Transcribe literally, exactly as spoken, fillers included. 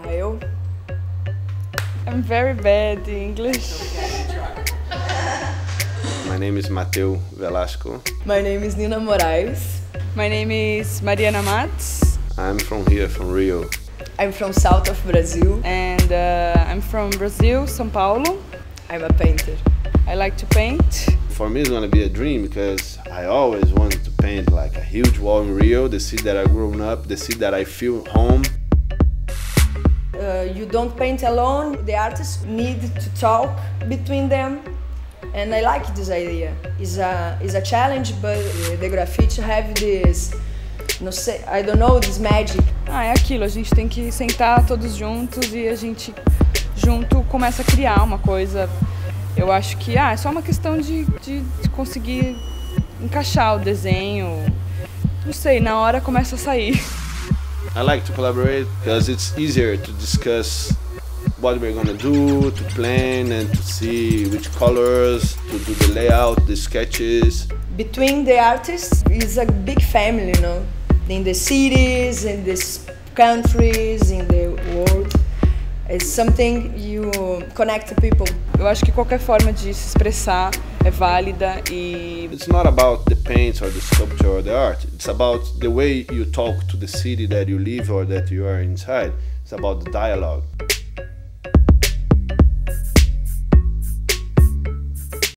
eu? I'm very bad in English. My name is Mateu Velasco. My name is Nina Moraes. My name is Mariana Matos. I'm from here, from Rio. I'm from south of Brazil. And uh, I'm from Brazil, São Paulo. I'm a painter. I like to paint. For me, it's gonna be a dream because I always wanted to paint like a huge wall in Rio, the city that I grew up, the city that I feel home. Uh, you don't paint alone. The artists need to talk between them. And I like this idea. It's a, it's a challenge, but the graffiti have this, não sei, I don't know, this magic. Ah, é aquilo, a gente tem que sentar todos juntos e a gente junto começa a criar uma coisa. Eu acho que ah, é só uma questão de, de, de conseguir encaixar o desenho. Não sei, na hora começa a sair. I like to collaborate because it's easier to discuss what we're gonna do, to plan and to see which colors, to do the layout, the sketches. Between the artists is a big family, you know, in the cities, in the countries, in the world. It's something you connect people. Eu acho que qualquer forma de se expressar é válida e... It's not about the paints or the sculpture or the art. It's about the way you talk to the city that you live or that you are inside. It's about the dialogue.